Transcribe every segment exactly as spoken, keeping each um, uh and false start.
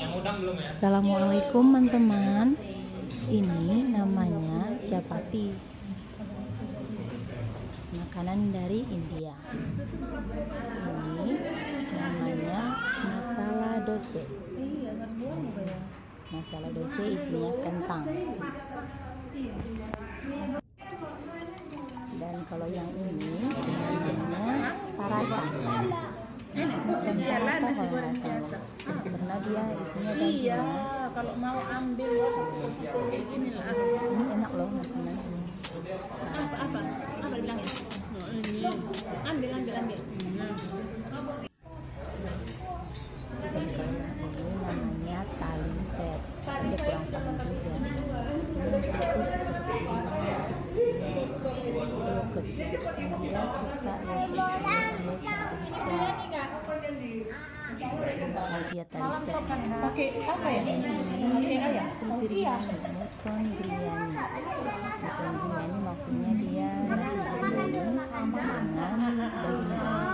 Assalamualaikum teman-teman. Ini namanya chapati, makanan dari India. Ini namanya masala dosa. Masala dosa isinya kentang. Dan kalau yang ini namanya paratha. Bukan paratha kalau nggak salah, karena dia isinya daging. Iya, kalau mau ambil ini lah. Ini enak loh teman-teman. Apa apa? Apa bilangnya? Oh, ini. Ambil ambil ambil. Dan kalau yang ini namanya tali set. Saya kurang paham juga. Ini berarti seperti yogurt. Dia suka yogurt. Dia cari-cari. Dia tali set. Pakai apa ya? Ini nasi biryani, mutton biryani. Mutton biryani maksudnya dia nasi biryani dengan daging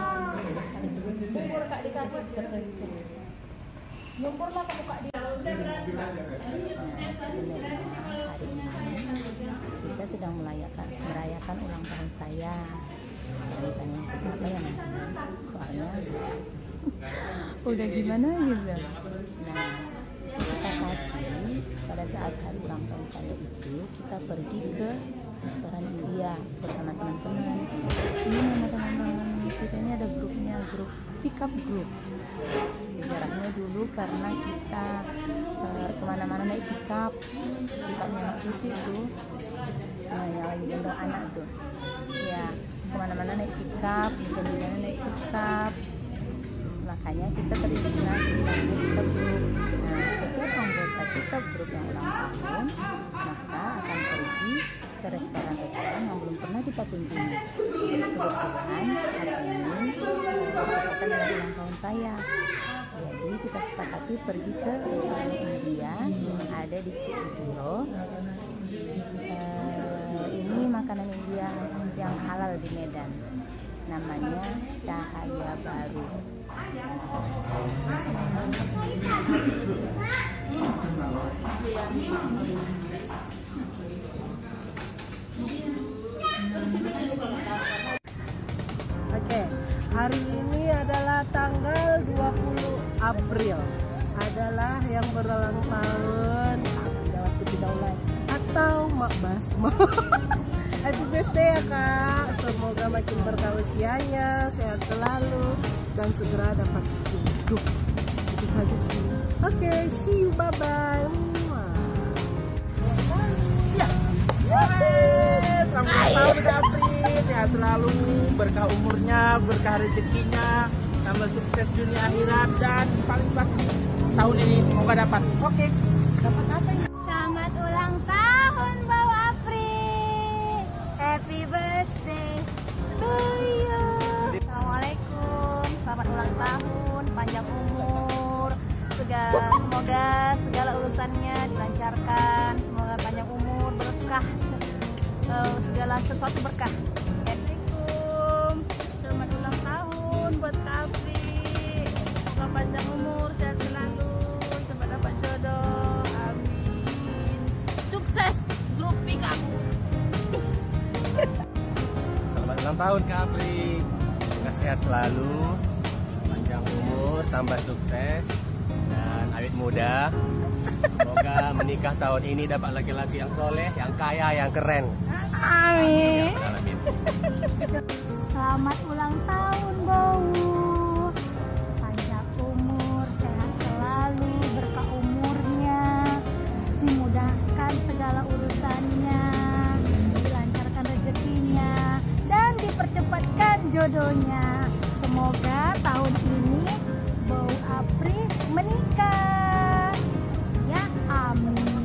bambu. Lumpur lah buka di. Nah, sebenarnya hari ini kita sedang merayakan merayakan ulang tahun saya. Jangan ditanyain kenapa ya teman-teman, soalnya udah gimana gitu. Nah, disepakati pada saat hari ulang tahun saya itu kita pergi ke restoran India bersama teman-teman. Ini nama teman-teman kita ini ada grupnya, grup pick up group. Sejarahnya dulu karena kita uh, kemana-mana naik pick up, pick upnya Mak Tuti itu, nah, yang lagi gendong anak tuh, ya kemana-mana naik pick up, gendongannya naik pick up. Makanya kita terinspirasi namanya pick up group. Nah, setiap anggota pick up group yang ulang tahun maka akan pergi ke restoran-restoran yang belum pernah kita kunjungi. Kebetulan saat ini bertepatan dengan ulang tahun saya, jadi kita sepakati pergi ke restoran India yang ada di Cikitiro. Uh, ini makanan India yang halal di Medan, namanya Cahaya Baru. Oke, hari ini adalah tanggal dua puluh April, adalah yang berulang tahun Dewas Bidaulah atau Mak Basma. Happy birthday ya Kak, semoga makin berkah usianya, sehat selalu dan segera dapat hidup. Itu saja sih. Oke, see you, bye bye. Ya. Selamat tahun April, sehat selalu, berkah umurnya, berkah rezekinya, tambah sukses dunia akhirat, dan paling pasti tahun ini semoga dapat. Oke, dapat apa ini? Selamat ulang tahun Bau April. Happy birthday to you. Assalamualaikum, selamat ulang tahun, panjang umur, segala, semoga segala urusannya dilancarkan, semoga panjang umur, berkah, segala sesuatu berkah. Assalamualaikum, selamat ulang tahun buat Kapri. Semoga panjang umur, sehat selalu, sampai dapat jodoh. Amin. Sukses grup pick up. Selamat ulang tahun Kapri, semoga sehat selalu, panjang umur, tambah sukses, dan awet muda. Semoga menikah tahun ini dapat laki-laki yang soleh, yang kaya, yang keren. Amin. Amin. Selamat ulang tahun Bau. Panjang umur, sehat selalu, berkah umurnya, dimudahkan segala urusannya, dilancarkan rezekinya, dan dipercepatkan jodohnya. Semoga tahun ini Bau April menikah. Ya, amin.